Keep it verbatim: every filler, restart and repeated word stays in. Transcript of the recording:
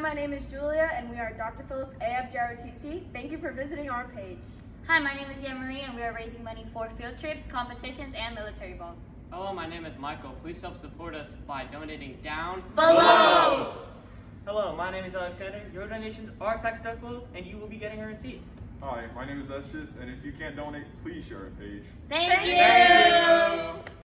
my name is Julia, and we are Doctor Phillips A F J R O T C. Thank you for visiting our page. Hi, my name is Anne Marie, and we are raising money for field trips, competitions, and military ball. Hello, my name is Michael. Please help support us by donating down below. Hello, my name is Alexander. Your donations are tax deductible, and you will be getting a receipt. Hi, my name is Estes, and if you can't donate, please share our page. Thank, Thank you. you.